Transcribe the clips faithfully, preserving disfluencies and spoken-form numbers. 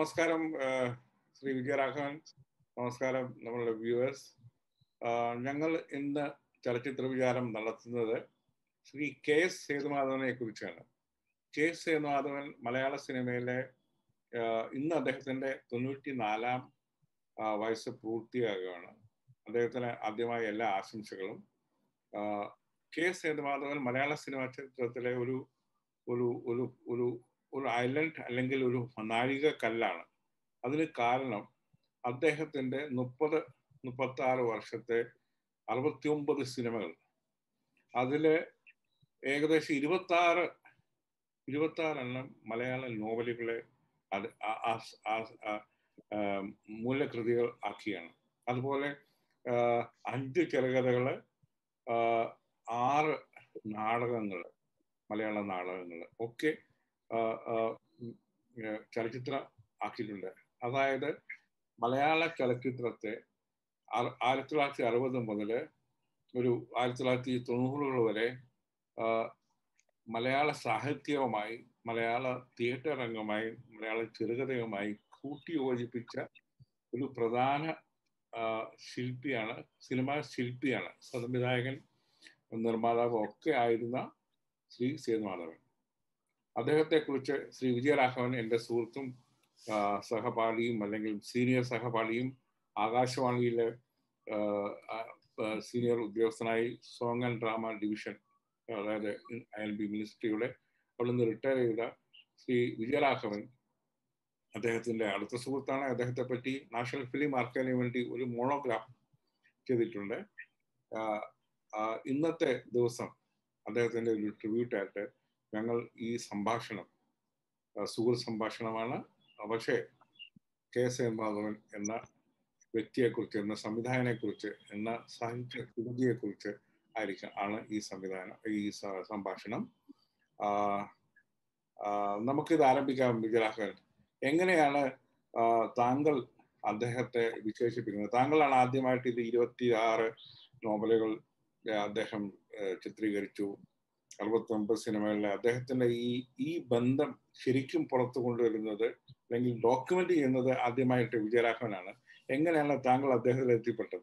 നമസ്കാരം ശ്രീ വിജയരാഘവൻ. നമസ്കാരം നമ്മളുടെ വ്യൂവേഴ്സ്. ഞങ്ങൾ ഇന്ന് ചലച്ചിത്ര വിചാരം നടത്തുന്നത് ശ്രീ കെ എസ് സേതുമാധവനെ കുറിച്ചാണ്. കെ എസ് സേതുമാധവൻ മലയാള സിനിമയിലെ ഇന്ന് അദ്ദേഹത്തിൻ്റെ തൊണ്ണൂറ്റി നാലാം വയസ്സ് പൂർത്തിയാകുകയാണ്. അദ്ദേഹത്തിന് ആദ്യമായി എല്ലാ ആശംസകളും. കെ എസ് സേതുമാധവൻ മലയാള സിനിമാ ചിത്രത്തിലെ ഒരു ഒരു ഒരു ഒരു ഒരു ഐലൻഡ് അല്ലെങ്കിൽ ഒരു നാഴിക കല്ലാണ്. അതിന് കാരണം അദ്ദേഹത്തിൻ്റെ മുപ്പത് മുപ്പത്തി ആറ് വർഷത്തെ അറുപത്തി ഒമ്പത് സിനിമകൾ, അതിൽ ഏകദേശം ഇരുപത്തി ആറ് ഇരുപത്തി ആറ് എണ്ണം മലയാള നോവലുകളെ അത് മൂലകൃതികൾ ആക്കിയാണ്. അതുപോലെ അഞ്ച് ചെറുകഥകൾ, ആറ് നാടകങ്ങൾ, മലയാള നാടകങ്ങൾ ഒക്കെ ചലച്ചിത്ര ആക്കിയിട്ടുണ്ട്. അതായത് മലയാള ചലച്ചിത്രത്തെ ആയിരത്തി തൊള്ളായിരത്തി അറുപത് മുതൽ ഒരു ആയിരത്തി തൊള്ളായിരത്തി തൊണ്ണൂറുകൾ വരെ മലയാള സാഹിത്യവുമായി, മലയാള തിയേറ്റർ രംഗമായി, മലയാള ചെറുകഥയുമായി കൂട്ടിയോജിപ്പിച്ച ഒരു പ്രധാന ശില്പിയാണ്, സിനിമാ ശില്പിയാണ്, സംവിധായകൻ, നിർമ്മാതാവ് ഒക്കെ ആയിരുന്ന ശ്രീ സേതുമാധവൻ. അദ്ദേഹത്തെക്കുറിച്ച് ശ്രീ വിജയരാഘവൻ എൻ്റെ സുഹൃത്തും സഹപാഠിയും അല്ലെങ്കിൽ സീനിയർ സഹപാഠിയും ആകാശവാണിയിലെ സീനിയർ ഉദ്യോഗസ്ഥനായി സോങ് ആൻഡ് ഡ്രാമ ഡിവിഷൻ, അതായത് ഐ എൽ ബി മിനിസ്ട്രിയുടെ അവിടെ നിന്ന് റിട്ടയർ ചെയ്ത ശ്രീ വിജയരാഘവൻ അദ്ദേഹത്തിൻ്റെ അടുത്ത സുഹൃത്താണ്. അദ്ദേഹത്തെ പറ്റി നാഷണൽ ഫിലിം ആർക്കൈവിന് വേണ്ടി ഒരു മോണോഗ്രാഫ് ചെയ്തിട്ടുണ്ട്. ഇന്നത്തെ ദിവസം അദ്ദേഹത്തിൻ്റെ ഒരു ട്രിബ്യൂട്ടായിട്ട് ഞങ്ങൾ ഈ സംഭാഷണം, സുഹൃത്ത് സംഭാഷണമാണ്, പക്ഷേ കെ എസ് സേതുമാധവൻ എന്ന വ്യക്തിയെക്കുറിച്ച്, എന്ന സംവിധായകനെക്കുറിച്ച്, എന്ന സാഹിത്യ കൃതിയെക്കുറിച്ച് ആയിരിക്കും ആണ് ഈ സംവിധാനം, ഈ സംഭാഷണം. നമുക്കിത് ആരംഭിക്കാം. വിജയരാഘവൻ, എങ്ങനെയാണ് താങ്കൾ അദ്ദേഹത്തെ വിശേഷിപ്പിക്കുന്നത്? താങ്കളാണ് ആദ്യമായിട്ട് ഇത് ഇരുപത്തി ആറ് നോവലുകൾ അദ്ദേഹം ചിത്രീകരിച്ചു, അറുപത്തി ഒമ്പത് സിനിമകളിലെ അദ്ദേഹത്തിന്റെ ഈ ഈ ബന്ധം ശരിക്കും പുറത്തു കൊണ്ടുവരുന്നത് അല്ലെങ്കിൽ ഡോക്യുമെന്റ് ചെയ്യുന്നത് ആദ്യമായിട്ട് വിജയരാഘവനാണ്. എങ്ങനെയാണ് താങ്കൾ അദ്ദേഹത്തിൽ എത്തിപ്പെട്ടത്?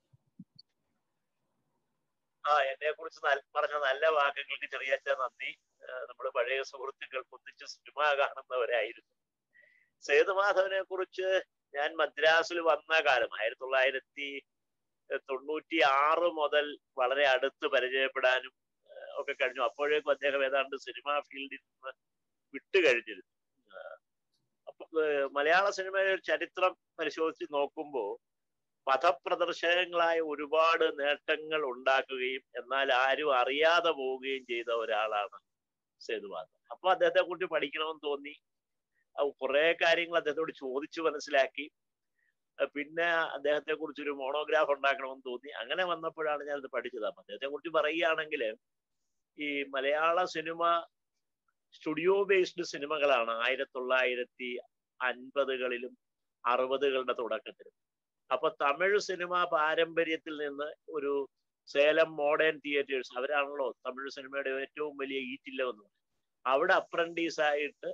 ആ എന്നെ കുറിച്ച് പറഞ്ഞ നല്ല വാക്കുകൾക്ക് ചെറിയ നന്ദി. നമ്മൾ പഴയ സുഹൃത്തുക്കൾ ഒന്നിച്ച് സിനിമ കാണുന്നവരായിരുന്നു. സേതുമാധവനെ കുറിച്ച് ഞാൻ മദ്രാസിൽ വന്ന കാലം ആയിരത്തി തൊള്ളായിരത്തി തൊണ്ണൂറ്റി ആറ് മുതൽ വളരെ അടുത്ത് പരിചയപ്പെടാനും ഒക്കെ കഴിഞ്ഞു. അപ്പോഴേക്കും അദ്ദേഹം ഏതാണ്ട് സിനിമാ ഫീൽഡിൽ നിന്ന് വിട്ടുകഴിഞ്ഞിരുന്നു. അപ്പൊ മലയാള സിനിമയുടെ ചരിത്രം പരിശോധിച്ച് നോക്കുമ്പോൾ പഥപ്രദർശനങ്ങളായ ഒരുപാട് നേട്ടങ്ങൾ ഉണ്ടാക്കുകയും എന്നാൽ ആരും അറിയാതെ പോവുകയും ചെയ്ത ഒരാളാണ് സേതുമാധവൻ. അപ്പൊ അദ്ദേഹത്തെ കുറിച്ച് പഠിക്കണമെന്ന് തോന്നി. കുറെ കാര്യങ്ങൾ അദ്ദേഹത്തോട് ചോദിച്ചു മനസ്സിലാക്കി. പിന്നെ അദ്ദേഹത്തെ കുറിച്ചൊരു മോണോഗ്രാഫ് ഉണ്ടാക്കണമെന്ന് തോന്നി. അങ്ങനെ വന്നപ്പോഴാണ് ഞാനത് പഠിച്ചത്. അപ്പൊ അദ്ദേഹത്തെ കുറിച്ച് പറയുകയാണെങ്കിൽ ഈ മലയാള സിനിമ സ്റ്റുഡിയോ ബേസ്ഡ് സിനിമകളാണ് ആയിരത്തി തൊള്ളായിരത്തി അൻപതുകളിലും അറുപതുകളുടെ തുടക്കത്തിലും. അപ്പൊ തമിഴ് സിനിമ പാരമ്പര്യത്തിൽ നിന്ന് ഒരു സേലം മോഡേൺ തിയേറ്റേഴ്സ്, അവരാണല്ലോ തമിഴ് സിനിമയുടെ ഏറ്റവും വലിയ ഈറ്റില്ലവെന്ന്, അവിടെ അപ്രന്റീസായിട്ട്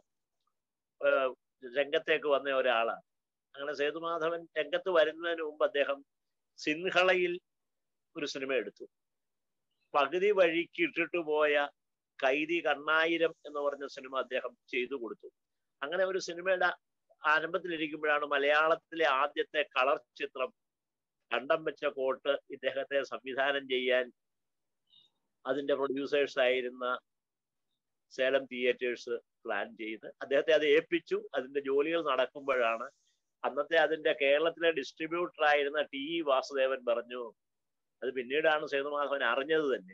രംഗത്തേക്ക് വന്ന ഒരാളാണ്. അങ്ങനെ സേതുമാധവൻ രംഗത്ത് വരുന്നതിന് മുമ്പ് അദ്ദേഹം സിൻഹളയിൽ ഒരു സിനിമ എടുത്തു. പകുതി വഴിക്ക് ഇട്ടിട്ട് പോയ കൈതി കണ്ണായിരം എന്ന് പറഞ്ഞ സിനിമ അദ്ദേഹം ചെയ്തു കൊടുത്തു. അങ്ങനെ ഒരു സിനിമയുടെ ആരംഭത്തിലിരിക്കുമ്പോഴാണ് മലയാളത്തിലെ ആദ്യത്തെ കളർ ചിത്രം കണ്ടം വെച്ച കോട്ട് ഇദ്ദേഹത്തെ സംവിധാനം ചെയ്യാൻ അതിന്റെ പ്രൊഡ്യൂസേഴ്സ് ആയിരുന്ന സേലം തിയേറ്റേഴ്സ് പ്ലാൻ ചെയ്ത് അദ്ദേഹത്തെ അത് ഏൽപ്പിച്ചു. അതിന്റെ ജോലികൾ നടക്കുമ്പോഴാണ് അന്നത്തെ അതിന്റെ കേരളത്തിലെ ഡിസ്ട്രിബ്യൂട്ടർ ആയിരുന്ന ടി ഇ വാസുദേവൻ പറഞ്ഞു, അത് പിന്നീടാണ് സേതുമാധവൻ അറിഞ്ഞത് തന്നെ,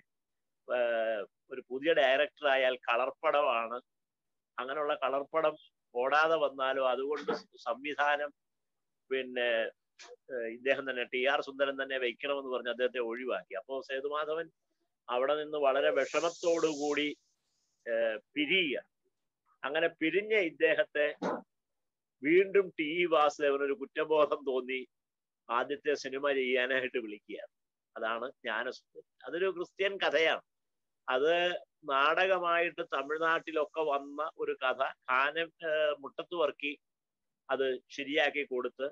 ഒരു പുതിയ ഡയറക്ടർ ആയാൽ കളർപ്പടമാണ്, അങ്ങനെയുള്ള കളർപ്പടം ഓടാതെ വന്നാലോ, അതുകൊണ്ട് സംവിധാനം പിന്നെ ഇദ്ദേഹം തന്നെ ടി ആർ സുന്ദരൻ തന്നെ വയ്ക്കണമെന്ന് പറഞ്ഞ് അദ്ദേഹത്തെ ഒഴിവാക്കി. അപ്പോൾ സേതുമാധവൻ അവിടെ നിന്ന് വളരെ വിഷമത്തോടുകൂടി പിരിയുക. അങ്ങനെ പിരിഞ്ഞ ഇദ്ദേഹത്തെ വീണ്ടും ടി ഇ വാസുദേവൻ ഒരു കുറ്റബോധം തോന്നി ആദ്യത്തെ സിനിമ ചെയ്യാനായിട്ട് വിളിക്കുകയാണ്. അതാണ് ജ്ഞാനസുന്ദരൻ. അതൊരു ക്രിസ്ത്യൻ കഥയാണ്. അത് നാടകമായിട്ട് തമിഴ്നാട്ടിലൊക്കെ വന്ന ഒരു കഥ. കാനം മുട്ടത്ത് വർക്കി അത് ശരിയാക്കി കൊടുത്ത്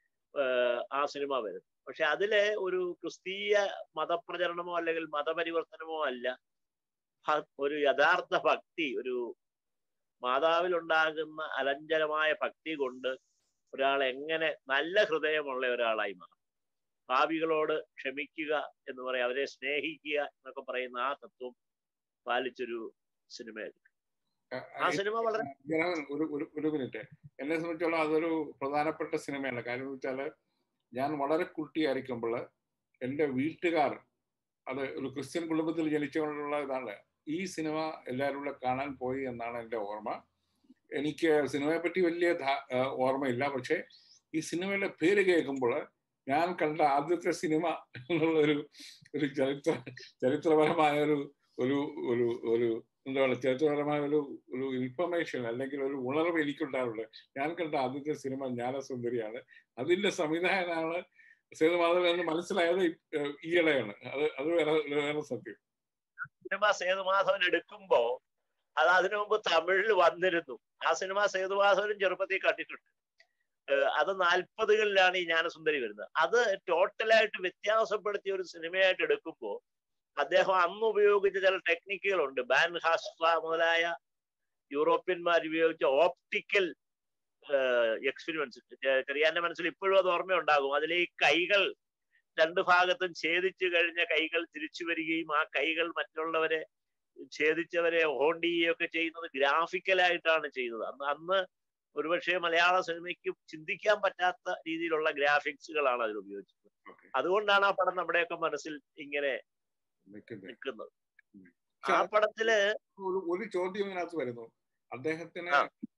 ആ സിനിമ വരും. പക്ഷെ അതിലെ ഒരു ക്രിസ്തീയ മതപ്രചരണമോ അല്ലെങ്കിൽ മതപരിവർത്തനമോ അല്ല, ഒരു യഥാർത്ഥ ഭക്തി, ഒരു മാതാവിലുണ്ടാകുന്ന അലഞ്ചലമായ ഭക്തി കൊണ്ട് ഒരാൾ എങ്ങനെ നല്ല ഹൃദയമുള്ള ഒരാളായി മാറും. പാപികളോട് ക്ഷമിക്കുക എന്ന് പറയാം, അവരെ സ്നേഹിക്കുക എന്നൊക്കെ പറയുന്ന ആ തത്വം പാലിച്ചൊരു സിനിമയായിരുന്നു ആ സിനിമ. വളരെ ഒരു ഒരു മിനിറ്റ്, എന്നെ സംബന്ധിച്ചോളം അതൊരു പ്രധാനപ്പെട്ട സിനിമയല്ല. കാര്യം എന്ന് വെച്ചാൽ ഞാൻ വളരെ കുട്ടിയായിരിക്കുമ്പോൾ എൻ്റെ വീട്ടുകാർ, അത് ഒരു ക്രിസ്ത്യൻ കുടുംബത്തിൽ ജനിച്ചുകൊണ്ടുള്ള ഇതാണ്, ഈ സിനിമ എല്ലാവരും കൂടെ കാണാൻ പോയി എന്നാണ് എൻ്റെ ഓർമ്മ. എനിക്ക് സിനിമയെ പറ്റി വലിയ ഓർമ്മയില്ല, പക്ഷേ ഈ സിനിമയുടെ പേര് കേൾക്കുമ്പോൾ ഞാൻ കണ്ട ആദ്യത്തെ സിനിമ എന്നുള്ളൊരു ഒരു ചരിത്ര ചരിത്രപരമായ ഒരു ഒരു ഒരു ഒരു എന്താ പറയുക ചരിത്രപരമായ ഒരു ഒരു ഇൻഫർമേഷൻ അല്ലെങ്കിൽ ഒരു ഉണർവ് എനിക്കുണ്ടാവുള്ളത്. ഞാൻ കണ്ട ആദ്യത്തെ സിനിമ ജ്ഞാനസുന്ദരിയാണ്. അതിന്റെ സംവിധായകനാണ് സേതുമാധവൻ എന്ന് മനസ്സിലായത് ഈയിടെയാണ്. അത് അത് വേറെ വേറെ സത്യം. സിനിമ സേതുമാധവൻ എടുക്കുമ്പോ അത് അതിനു മുമ്പ് തമിഴിൽ വന്നിരുന്നു. ആ സിനിമ സേതുമാധവനും ചെറുപ്പത്തിൽ കണ്ടിട്ടുണ്ട്. അത് നാൽപ്പതുകളിലാണ് ഈ ജ്ഞാനസുന്ദരി വരുന്നത്. അത് ടോട്ടലായിട്ട് വ്യത്യാസപ്പെടുത്തിയ ഒരു സിനിമയായിട്ട് എടുക്കുമ്പോൾ അദ്ദേഹം അന്ന് ഉപയോഗിച്ച ചില ടെക്നിക്കുകളുണ്ട്. ബാൻ ഹാസ്ട്ര മുതലായ യൂറോപ്യന്മാർ ഉപയോഗിച്ച ഓപ്റ്റിക്കൽ എക്സ്പെരിമെന്റ്സ്. ചെറിയാന്റെ മനസ്സിൽ ഇപ്പോഴും അത് ഓർമ്മയുണ്ടാകും. അതിലെ ഈ കൈകൾ രണ്ടു ഭാഗത്തും ഛേദിച്ചു കഴിഞ്ഞ കൈകൾ തിരിച്ചു വരികയും ആ കൈകൾ മറ്റുള്ളവരെ ഛേദിച്ചവരെ ഹോണ്ട് ചെയ്യുകയൊക്കെ ചെയ്യുന്നത് ഗ്രാഫിക്കലായിട്ടാണ് ചെയ്തത്. അന്ന് അന്ന് ഒരുപക്ഷെ മലയാള സിനിമയ്ക്ക് ചിന്തിക്കാൻ പറ്റാത്ത രീതിയിലുള്ള ഗ്രാഫിക്സുകളാണ് അതിൽ ഉപയോഗിച്ചത്. അതുകൊണ്ടാണ് ആ പടം നമ്മുടെയൊക്കെ മനസ്സിൽ ഇങ്ങനെ നിൽക്കുന്നത്. ആ പടത്തില് ഒരു ചോദ്യം ഇതിനകത്ത് വരുന്നു. അദ്ദേഹത്തിന്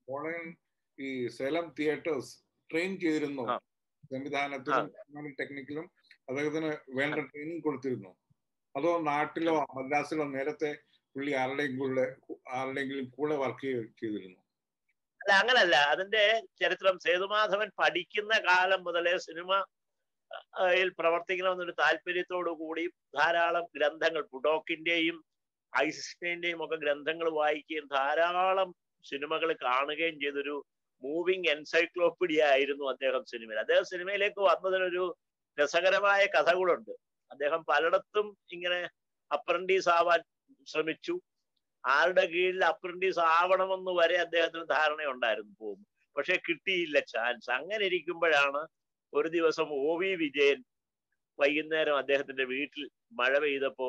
ഈ സേലം തിയേറ്റേഴ്സ് ട്രെയിൻ ചെയ്തിരുന്നു, സംവിധാനത്തിലും ടെക്നിക്കലും അദ്ദേഹത്തിന് വേണ്ട ട്രെയിനിങ് കൊടുത്തിരുന്നു? അതോ നാട്ടിലോ മദ്രാസിലോ നേരത്തെ പുള്ളി ആരുടെയും കൂടെ ആരുടെയെങ്കിലും കൂടെ വർക്ക് ചെയ്തിരുന്നു? അല്ല, അങ്ങനല്ല. അതിന്റെ ചരിത്രം സേതുമാധവൻ പഠിക്കുന്ന കാലം മുതലേ സിനിമയിൽ പ്രവർത്തിക്കണമെന്നൊരു താല്പര്യത്തോടു കൂടി ധാരാളം ഗ്രന്ഥങ്ങൾ, പുഡോക്കിന്റെയും ഐസിന്റെയും ഒക്കെ ഗ്രന്ഥങ്ങൾ വായിക്കുകയും ധാരാളം സിനിമകൾ കാണുകയും ചെയ്തൊരു മൂവിങ് എൻസൈക്ലോപ്പീഡിയ ആയിരുന്നു അദ്ദേഹം സിനിമയിൽ. അദ്ദേഹം സിനിമയിലേക്ക് വന്നതിനൊരു രസകരമായ കഥകളുണ്ട്. അദ്ദേഹം പലയിടത്തും ഇങ്ങനെ അപ്രന്റീസ് ആവാൻ ശ്രമിച്ചു. ആരുടെ കീഴിൽ അപ്രന്റീസ് ആവണമെന്ന് വരെ അദ്ദേഹത്തിന് ധാരണയുണ്ടായിരുന്നു പോകും. പക്ഷെ കിട്ടിയില്ല ചാൻസ്. അങ്ങനെ ഇരിക്കുമ്പോഴാണ് ഒരു ദിവസം ഒ വി വിജയൻ വൈകുന്നേരം അദ്ദേഹത്തിന്റെ വീട്ടിൽ മഴ പെയ്തപ്പോ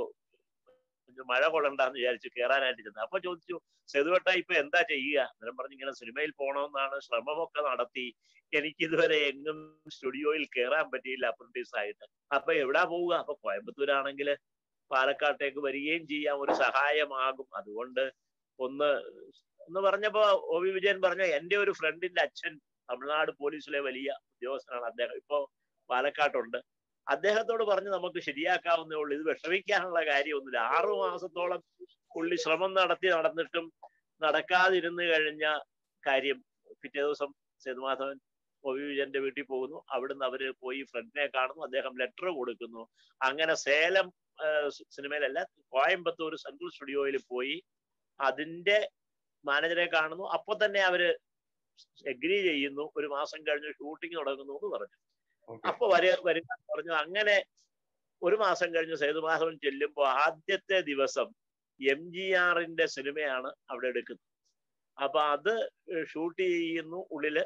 മഴ കൊള്ളണ്ടെന്ന് വിചാരിച്ചു കയറാനായിട്ട് ചെന്നത്. അപ്പൊ ചോദിച്ചു, സേതുവേട്ട ഇപ്പൊ എന്താ ചെയ്യുക? അന്നേരം പറഞ്ഞു, ഇങ്ങനെ സിനിമയിൽ പോകണമെന്നാണ്, ശ്രമമൊക്കെ നടത്തി, എനിക്കിതുവരെ എങ്ങും സ്റ്റുഡിയോയിൽ കയറാൻ പറ്റിയില്ല അപ്രന്റീസ് ആയിട്ട്. അപ്പൊ എവിടാ പോവുക? അപ്പൊ കോയമ്പത്തൂരാണെങ്കിൽ പാലക്കാട്ടേക്ക് വരികയും ചെയ്യാം, ഒരു സഹായമാകും. അതുകൊണ്ട് ഒന്ന് എന്ന് പറഞ്ഞപ്പോ ഒ വി വിജയൻ പറഞ്ഞു, എന്റെ ഒരു ഫ്രണ്ടിന്റെ അച്ഛൻ തമിഴ്നാട് പോലീസിലെ വലിയ ഉദ്യോഗസ്ഥനാണ്, അദ്ദേഹം ഇപ്പോ പാലക്കാട്ടുണ്ട്, അദ്ദേഹത്തോട് പറഞ്ഞ് നമുക്ക് ശരിയാക്കാവുന്നേ ഉള്ളൂ, ഇത് വിഷമിക്കാനുള്ള കാര്യമൊന്നുമില്ല. ആറു മാസത്തോളം പുള്ളി ശ്രമം നടത്തി നടന്നിട്ടും നടക്കാതിരുന്നു കഴിഞ്ഞ കാര്യം പിറ്റേ ദിവസം സേതുമാധവൻ ഒ വി വിജയന്റെ വീട്ടിൽ പോകുന്നു. അവിടുന്ന് അവര് പോയി ഫ്രണ്ടിനെ കാണുന്നു, അദ്ദേഹം ലെറ്റർ കൊടുക്കുന്നു. അങ്ങനെ സേലം സിനിമയിലല്ല, കോയമ്പത്തൂർ സെൻട്രൽ സ്റ്റുഡിയോയിൽ പോയി അതിന്റെ മാനേജറെ കാണുന്നു. അപ്പൊ തന്നെ അവര് എഗ്രി ചെയ്യുന്നു. ഒരു മാസം കഴിഞ്ഞ് ഷൂട്ടിംഗ് തുടങ്ങുന്നു എന്ന് പറഞ്ഞു. അപ്പൊ വര വരിക പറഞ്ഞു. അങ്ങനെ ഒരു മാസം കഴിഞ്ഞ് സേതുമാധവൻ ചെല്ലുമ്പോൾ ആദ്യത്തെ ദിവസം എം ജി ആറിന്റെ സിനിമയാണ് അവിടെ എടുക്കുന്നത്. അപ്പൊ അത് ഷൂട്ട് ചെയ്യുന്നു ഉള്ളില്.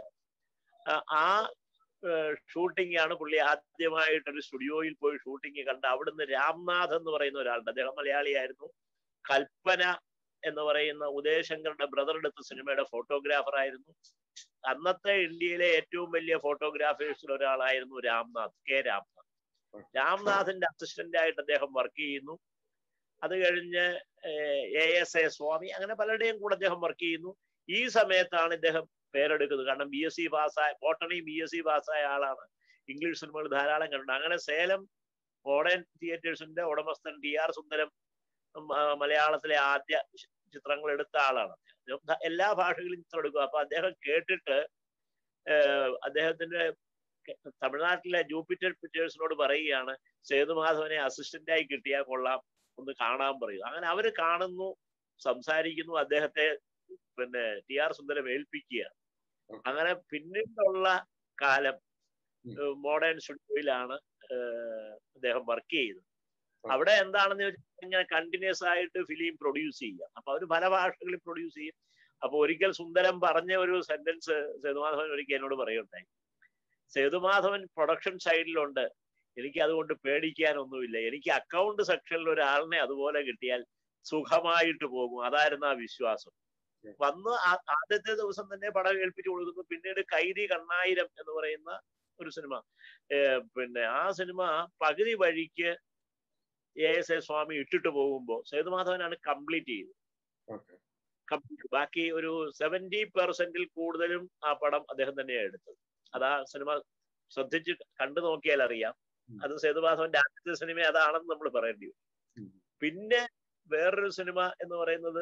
ആ ഷൂട്ടിംഗ് ആണ് പുള്ളി ആദ്യമായിട്ടൊരു സ്റ്റുഡിയോയിൽ പോയി ഷൂട്ടിംഗ് കണ്ട്. അവിടുന്ന് രാംനാഥ് എന്ന് പറയുന്ന ഒരാളുണ്ട്, അദ്ദേഹം മലയാളിയായിരുന്നു. കൽപ്പന എന്ന് പറയുന്ന ഉദയശങ്കറുടെ ബ്രദർ എടുത്ത സിനിമയുടെ ഫോട്ടോഗ്രാഫർ ആയിരുന്നു. അന്നത്തെ ഇന്ത്യയിലെ ഏറ്റവും വലിയ ഫോട്ടോഗ്രാഫേഴ്സിൽ ഒരാളായിരുന്നു രാംനാഥ്, കെ രാംനാഥ്. രാംനാഥിന്റെ അസിസ്റ്റന്റ് ആയിട്ട് അദ്ദേഹം വർക്ക് ചെയ്യുന്നു. അത് കഴിഞ്ഞ് എ എസ് എ സ്വാമി, അങ്ങനെ പലരുടെയും കൂടെ അദ്ദേഹം വർക്ക് ചെയ്യുന്നു. ഈ സമയത്താണ് ഇദ്ദേഹം പേരെടുക്കുന്നത്. കാരണം ബി എസ് സി പാസ്സായ, ബോട്ടണി ബി എസ് സി പാസ്സായ ആളാണ്. ഇംഗ്ലീഷ് സിനിമകൾ ധാരാളം കണ്ടിട്ടുണ്ട്. അങ്ങനെ സേലം മോഡേൺ തിയേറ്റേഴ്സിന്റെ ഉടമസ്ഥൻ ടി ആർ സുന്ദരം മലയാളത്തിലെ ആദ്യ ചിത്രങ്ങൾ എടുത്ത ആളാണ്. എല്ലാ ഭാഷകളിലും ചിത്രം എടുക്കുക. അപ്പൊ അദ്ദേഹം കേട്ടിട്ട് അദ്ദേഹത്തിന്റെ തമിഴ്നാട്ടിലെ ജൂപ്പിറ്റർ പിക്ചേഴ്സിനോട് പറയുകയാണ്, സേതുമാധവനെ അസിസ്റ്റന്റായി കിട്ടിയാൽ കൊള്ളാം, ഒന്ന് കാണാൻ പറയും. അങ്ങനെ അവര് കാണുന്നു, സംസാരിക്കുന്നു, അദ്ദേഹത്തെ പിന്നെ ടി ആർ സുന്ദരം ഏൽപ്പിക്കുകയാണ്. അങ്ങനെ പിന്നീടുള്ള കാലം മോഡേൺ സ്റ്റുഡിയോയിലാണ് അദ്ദേഹം വർക്ക് ചെയ്തത്. അവിടെ എന്താണെന്ന് ചോദിച്ചാൽ ഇങ്ങനെ കണ്ടിന്യൂസ് ആയിട്ട് ഫിലിം പ്രൊഡ്യൂസ് ചെയ്യുക. അപ്പൊ അവർ പല ഭാഷകളിൽ പ്രൊഡ്യൂസ് ചെയ്യും. അപ്പൊ ഒരിക്കൽ സുന്ദരം പറഞ്ഞ ഒരു സെന്റൻസ് സേതുമാധവൻ ഒരിക്കൽ എന്നോട് പറയുണ്ടായി. സേതുമാധവൻ പ്രൊഡക്ഷൻ സൈഡിലുണ്ട്, എനിക്ക് അതുകൊണ്ട് പേടിക്കാനൊന്നുമില്ല, എനിക്ക് അക്കൗണ്ട് സെക്ഷനിൽ ഒരാളിനെ അതുപോലെ കിട്ടിയാൽ സുഖമായിട്ട് പോകും, അതായിരുന്നു ആ വിശ്വാസം. വന്ന് ആദ്യത്തെ ദിവസം തന്നെ പടം ഏൽപ്പിച്ചു കൊടുക്കുന്നു. പിന്നീട് കൈദി കണ്ണായിരം എന്ന് പറയുന്ന ഒരു സിനിമ, പിന്നെ ആ സിനിമ പകുതി വഴിക്ക് എ എസ് എ സ്വാമി ഇട്ടിട്ട് പോകുമ്പോൾ സേതുമാധവനാണ് കംപ്ലീറ്റ് ചെയ്തത്. ബാക്കി ഒരു സെവന്റി പെർസെന്റിൽ കൂടുതലും ആ പടം അദ്ദേഹം തന്നെയാണ് എടുത്തത്. അതാ സിനിമ ശ്രദ്ധിച്ച് കണ്ടു നോക്കിയാൽ അറിയാം, അത് സേതുമാധവന്റെ ആദ്യത്തെ സിനിമ അതാണെന്ന് നമ്മൾ പറയേണ്ടി വരും. പിന്നെ വേറൊരു സിനിമ എന്ന് പറയുന്നത്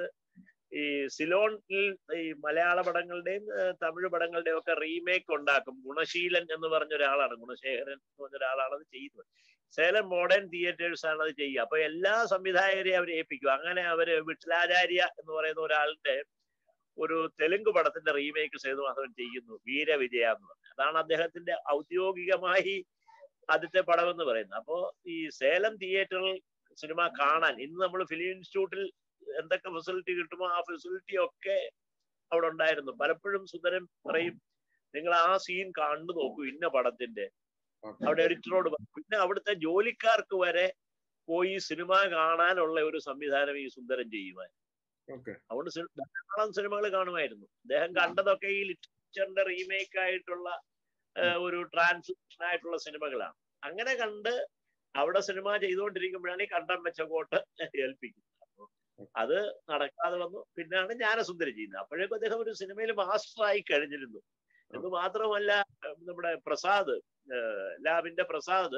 ഈ സിലോണിൽ ഈ മലയാള പടങ്ങളുടെയും തമിഴ് പടങ്ങളുടെയും ഒക്കെ റീമേക്ക് ഉണ്ടാക്കും. ഗുണശീലൻ എന്ന് പറഞ്ഞ ഒരാളാണ്, ഗുണശേഖരൻ എന്ന് പറഞ്ഞ ഒരാളാണ് അത് ചെയ്യുന്നത്. സേലം മോഡേൺ തിയേറ്റേഴ്സ് ആണ് അത് ചെയ്യുക. അപ്പൊ എല്ലാ സംവിധായകരെയും അവർ ഏൽപ്പിക്കും. അങ്ങനെ അവര് വിഠലാചാര്യ എന്ന് പറയുന്ന ഒരാളുടെ ഒരു തെലുങ്ക് പടത്തിന്റെ റീമേക്ക് സേതുമാധവൻ ചെയ്യുന്നു, വീരവിജയ എന്ന് പറഞ്ഞു. അതാണ് അദ്ദേഹത്തിന്റെ ഔദ്യോഗികമായി ആദ്യത്തെ പടം എന്ന് പറയുന്നത്. അപ്പോ ഈ സേലം തിയേറ്ററിൽ സിനിമ കാണാൻ ഇന്ന് നമ്മൾ ഫിലിം ഇൻസ്റ്റിറ്റ്യൂട്ടിൽ എന്തൊക്കെ ഫെസിലിറ്റി കിട്ടുമോ ആ ഫെസിലിറ്റി ഒക്കെ അവിടെ ഉണ്ടായിരുന്നു. പലപ്പോഴും സുന്ദരൻ പറയും, നിങ്ങൾ ആ സീൻ കണ്ടു നോക്കൂ ഇന്ന പടത്തിന്റെ, അവിടെ എഡിറ്ററോട് പറയും. പിന്നെ അവിടുത്തെ ജോലിക്കാർക്ക് വരെ പോയി സിനിമ കാണാനുള്ള ഒരു സംവിധാനം ഈ സുന്ദരൻ ചെയ്യുമായിരുന്നു. അതുകൊണ്ട് ധാരാളം സിനിമകൾ കാണുമായിരുന്നു. അദ്ദേഹം കണ്ടതൊക്കെ ഈ ലിറ്ററേച്ചറിന്റെ റീമേക്ക് ആയിട്ടുള്ള ഒരു ട്രാൻസ്ലേഷൻ ആയിട്ടുള്ള സിനിമകളാണ്. അങ്ങനെ കണ്ട് അവിടെ സിനിമ ചെയ്തുകൊണ്ടിരിക്കുമ്പോഴാണ് ഈ കണ്ടം വെച്ച കോട്ട് ഏൽപ്പിക്കുന്നത്. അത് നടക്കാതെ വന്നു. പിന്നാണ് ജ്ഞാനസുന്ദരി ചെയ്യുന്നത്. അപ്പോഴേക്കും അദ്ദേഹം ഒരു സിനിമയിൽ മാസ്റ്ററായി കഴിഞ്ഞിരുന്നു എന്ന് മാത്രമല്ല, നമ്മുടെ പ്രസാദ് ലാബിന്റെ പ്രസാദ്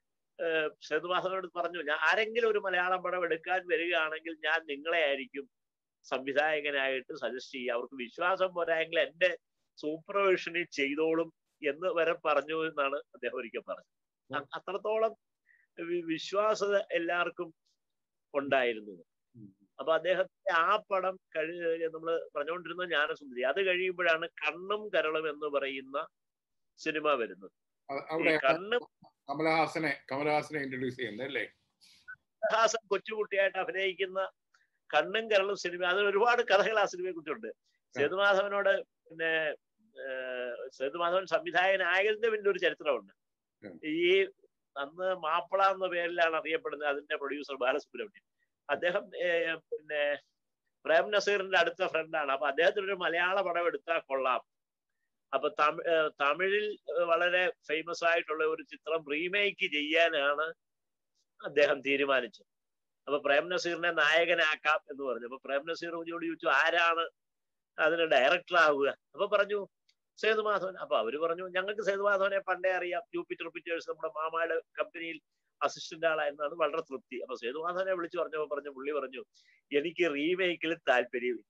സേതുമാധവനോട് പറഞ്ഞു, ഞാൻ ആരെങ്കിലും ഒരു മലയാളം പടം എടുക്കാൻ വരികയാണെങ്കിൽ ഞാൻ നിങ്ങളെ ആയിരിക്കും സംവിധായകനായിട്ട് സജസ്റ്റ് ചെയ്യുക, അവർക്ക് വിശ്വാസം പോരായെങ്കിൽ എന്റെ സൂപ്പർവിഷനിൽ ചെയ്തോളും എന്ന് വരെ പറഞ്ഞു എന്നാണ് അദ്ദേഹം ഒരിക്കൽ പറഞ്ഞത്. അത്രത്തോളം വിശ്വാസത എല്ലാവർക്കും ഉണ്ടായിരുന്നു. അപ്പൊ അദ്ദേഹത്തിന്റെ ആ പടം കഴി നമ്മൾ പറഞ്ഞുകൊണ്ടിരുന്ന ജ്ഞാനസുന്ദരി, അത് കഴിയുമ്പോഴാണ് കണ്ണും കരളും എന്ന് പറയുന്ന സിനിമ വരുന്നത്. കണ്ണും കമലഹാസനെ കമലഹാസനെ ഇൻട്രൊഡ്യൂസ് ചെയ്യുന്നല്ലേ? കമലഹാസൻ കൊച്ചുകുട്ടിയായിട്ട് അഭിനയിക്കുന്ന കണ്ണും കരളും സിനിമ, അത് ഒരുപാട് കഥകൾ ആ സിനിമയെ കുറിച്ചുണ്ട്. സേതുമാധവനോട് പിന്നെ സേതുമാധവൻ സംവിധായകനായതിന്റെ പിന്നെ ഒരു ചരിത്രമുണ്ട്. ഈ അന്ന് മാപ്പിള എന്ന പേരിലാണ് അറിയപ്പെടുന്നത് അതിന്റെ പ്രൊഡ്യൂസർ ബാലസുബ്രഹ്മണ്യൻ. അദ്ദേഹം പിന്നെ പ്രേം നസീറിന്റെ അടുത്ത ഫ്രണ്ടാണ്. അപ്പൊ അദ്ദേഹത്തിന് ഒരു മലയാള പടം എടുത്താൽ കൊള്ളാം. അപ്പൊ തമിഴ് തമിഴിൽ വളരെ ഫേമസ് ആയിട്ടുള്ള ഒരു ചിത്രം റീമേക്ക് ചെയ്യാനാണ് അദ്ദേഹം തീരുമാനിച്ചത്. അപ്പൊ പ്രേം നസീറിനെ നായകനാക്കാം എന്ന് പറഞ്ഞു. അപ്പൊ പ്രേം നസീറിനോട് ചോദിച്ചു, ആരാണ് അതിന് ഡയറക്ടർ ആവുക? അപ്പൊ പറഞ്ഞു സേതുമാധവൻ. അപ്പൊ അവര് പറഞ്ഞു, ഞങ്ങൾക്ക് സേതുമാധവനെ പണ്ടേ അറിയാം, ജൂപ്പിറ്റർ പിക്ചേഴ്സ് നമ്മുടെ മാമയുടെ കമ്പനിയിൽ അസിസ്റ്റന്റ് ആളായിരുന്നാണ്, വളരെ തൃപ്തി. അപ്പൊ സേതുമാധവനെ വിളിച്ചു പറഞ്ഞപ്പോ പറഞ്ഞു, പുള്ളി പറഞ്ഞു, എനിക്ക് റീമേക്കിൽ താല്പര്യമില്ല,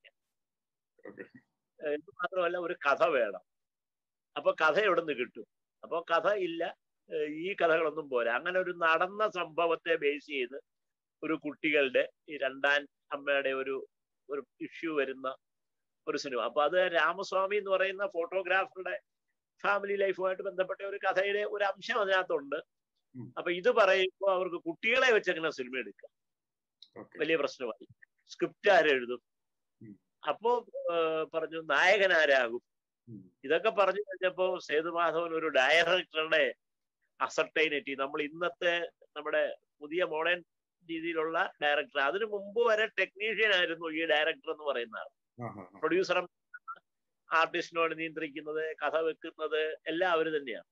എന്ന് മാത്രമല്ല ഒരു കഥ വേണം. അപ്പൊ കഥ എവിടെ നിന്ന് കിട്ടും? അപ്പൊ കഥ ഇല്ല, ഈ കഥകളൊന്നും പോരാ. അങ്ങനെ ഒരു നടന്ന സംഭവത്തെ ബേസ് ചെയ്ത് ഒരു കുട്ടികളുടെ ഈ രണ്ടാം അമ്മയുടെ ഒരു ഒരു ഇഷ്യൂ വരുന്ന ഒരു സിനിമ. അപ്പൊ അത് രാമസ്വാമി എന്ന് പറയുന്ന ഫോട്ടോഗ്രാഫറുടെ ഫാമിലി ലൈഫുമായിട്ട് ബന്ധപ്പെട്ട ഒരു കഥയുടെ ഒരു അംശം അതിനകത്തുണ്ട്. അപ്പൊ ഇത് പറയുമ്പോൾ അവർക്ക് കുട്ടികളെ വെച്ചെങ്ങനെ സിനിമ എടുക്കാം, വലിയ പ്രശ്നമായി. സ്ക്രിപ്റ്റ് ആരെഴുതും? അപ്പോ പറഞ്ഞു നായകൻ ആരാകും? ഇതൊക്കെ പറഞ്ഞു കഴിഞ്ഞപ്പോ സേതുമാധവൻ ഒരു ഡയറക്ടറുടെ അസർട്ടൈനിറ്റി, നമ്മൾ ഇന്നത്തെ നമ്മുടെ പുതിയ മോഡേൺ രീതിയിലുള്ള ഡയറക്ടർ, അതിനു മുമ്പ് വരെ ടെക്നീഷ്യൻ ആയിരുന്നു ഈ ഡയറക്ടർ എന്ന് പറയുന്ന ആൾ. പ്രൊഡ്യൂസറും ആർട്ടിസ്റ്റിനോട് നിയന്ത്രിക്കുന്നത്, കഥ വെക്കുന്നത് എല്ലാം അവര് തന്നെയാണ്.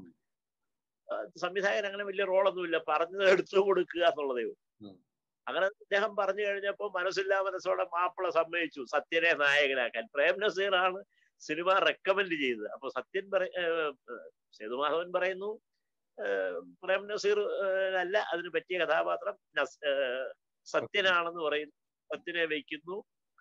സംവിധായകൻ അങ്ങനെ വലിയ റോളൊന്നുമില്ല, പറഞ്ഞത് എടുത്തു കൊടുക്കുക എന്നുള്ളതേ ഉള്ളൂ. അങ്ങനെ അദ്ദേഹം പറഞ്ഞു കഴിഞ്ഞപ്പോ മനസ്സില്ലാ മനസ്സോടെ മാപ്പിള സമ്മതിച്ചു സത്യനെ നായകനാക്കാൻ. പ്രേം നസീറാണ് സിനിമ റെക്കമെൻഡ് ചെയ്തത്. അപ്പൊ സത്യൻ പറ സേതുമാധവൻ പറയുന്നു പ്രേം നസീർ അല്ല അതിന് പറ്റിയ കഥാപാത്രം, സത്യനാണെന്ന് പറയുന്നു. സത്യനെ വയ്ക്കുന്നു,